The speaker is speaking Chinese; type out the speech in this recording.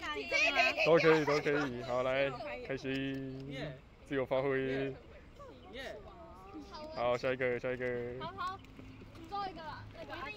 都可以，都可以。好，来，开心，自由发挥。好，下一个，下一个。 好，最后一个了，那个。